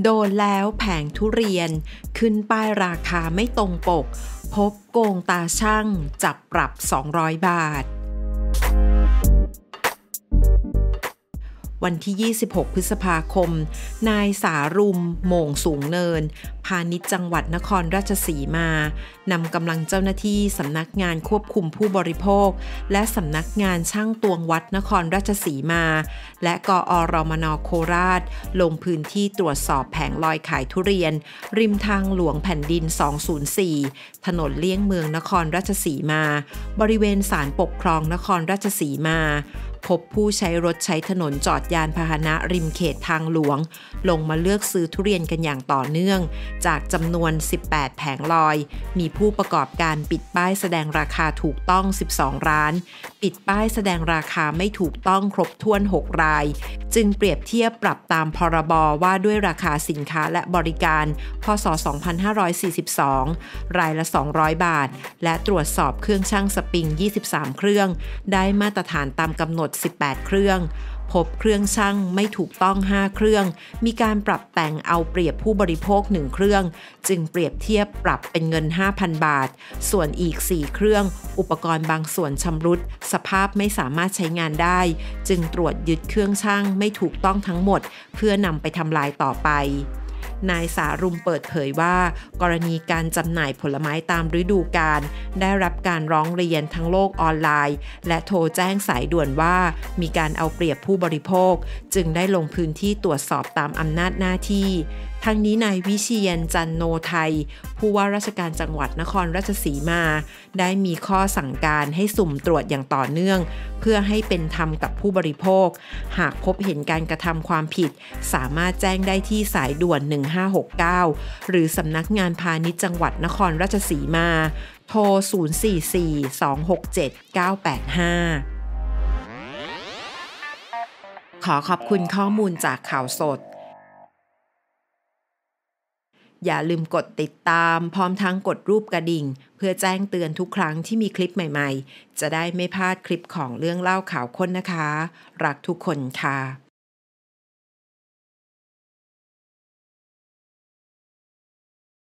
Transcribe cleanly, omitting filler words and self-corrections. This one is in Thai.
โดนแล้วแผงทุเรียนขึ้นป้ายราคาไม่ตรงปกพบโกงตาช่างจับปรับ200 บาทวันที่ 26 พฤษภาคม นายสารุม โหม่งสูงเนิน พาณิชย์จังหวัดนครราชสีมานำกำลังเจ้าหน้าที่สำนักงานควบคุมผู้บริโภคและสำนักงานช่างตวงวัดนครราชสีมาและกอรมน.โคราชลงพื้นที่ตรวจสอบแผงลอยขายทุเรียนริมทางหลวงแผ่นดิน 204 ถนนเลี่ยงเมืองนครราชสีมาบริเวณศาลปกครองนครราชสีมาพบผู้ใช้รถใช้ถนนจอดยานพาหนะริมเขตทางหลวงลงมาเลือกซื้อทุเรียนกันอย่างต่อเนื่องจากจำนวน18แผงลอยมีผู้ประกอบการปิดป้ายแสดงราคาถูกต้อง12ร้านปิดป้ายแสดงราคาไม่ถูกต้องครบถ้วน6รายจึงเปรียบเทียบปรับตามพรบว่าด้วยราคาสินค้าและบริการพ.ศ. 2542รายละ200 บาทและตรวจสอบเครื่องชั่งสปริง23เครื่องได้มาตรฐานตามกำหนด18เครื่องพบเครื่องชั่งไม่ถูกต้อง5เครื่องมีการปรับแต่งเอาเปรียบผู้บริโภค1เครื่องจึงเปรียบเทียบปรับเป็นเงิน 5,000 บาทส่วนอีก4เครื่องอุปกรณ์บางส่วนชำรุดสภาพไม่สามารถใช้งานได้จึงตรวจยึดเครื่องชั่งไม่ถูกต้องทั้งหมดเพื่อนำไปทำลายต่อไปนายสารุมเปิดเผยว่ากรณีการจำหน่ายผลไม้ตามฤดูกาลได้รับการร้องเรียนทั้งโลกออนไลน์และโทรแจ้งสายด่วนว่ามีการเอาเปรียบผู้บริโภคจึงได้ลงพื้นที่ตรวจสอบตามอำนาจหน้าที่ทั้งนี้นายวิเชียรจันโนไทยผู้ว่าราชการจังหวัดนครราชสีมาได้มีข้อสั่งการให้สุ่มตรวจอย่างต่อเนื่องเพื่อให้เป็นธรรมกับผู้บริโภคหากพบเห็นการกระทำความผิดสามารถแจ้งได้ที่สายด่วน1569หรือสำนักงานพาณิชย์จังหวัดนครราชสีมาโทร044-267-985ขอขอบคุณข้อมูลจากข่าวสดอย่าลืมกดติดตามพร้อมทั้งกดรูปกระดิ่งเพื่อแจ้งเตือนทุกครั้งที่มีคลิปใหม่ๆจะได้ไม่พลาดคลิปของเรื่องเล่าข่าวค้นนะคะรักทุกคนค่ะ